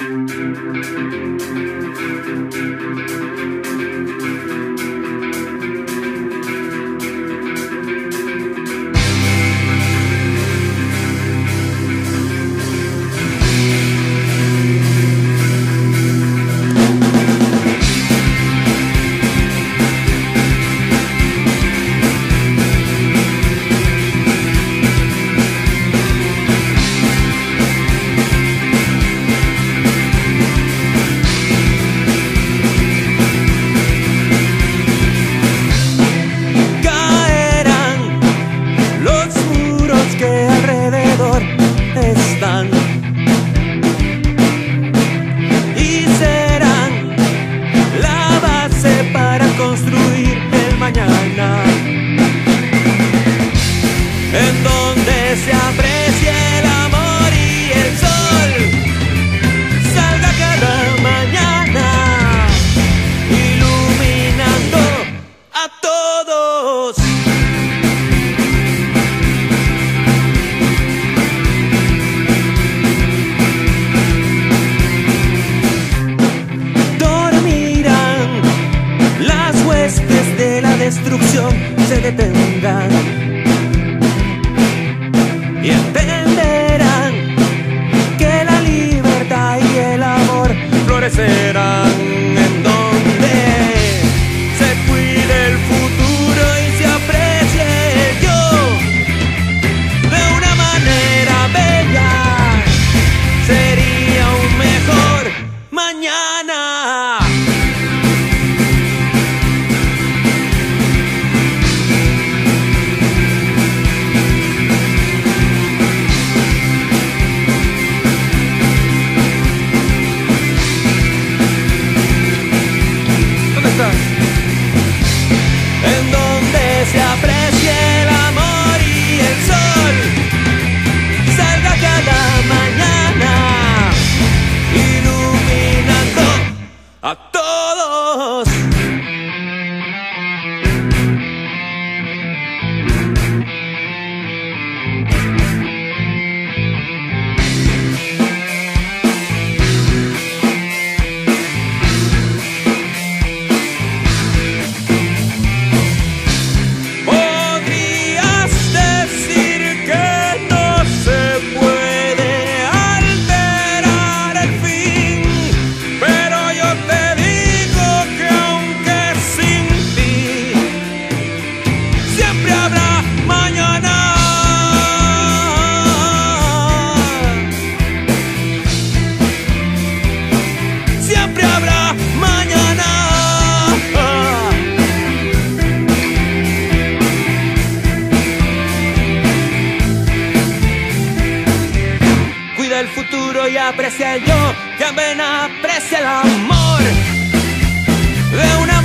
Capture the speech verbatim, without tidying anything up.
y serán la base para construir el mañana, en donde se aprecie el amor y el sol salga cada mañana iluminando a todos. De la destrucción se detengan y entenderán que la libertad y el amor florecerán, en donde se cuide el futuro y se aprecie el yo de una manera bella. Sería un mejor mañana. En donde se aprecie el amor y el sol salga cada mañana iluminando a todos. Siempre habrá mañana. Cuida el futuro y aprecia el yo, también aprecia el amor de una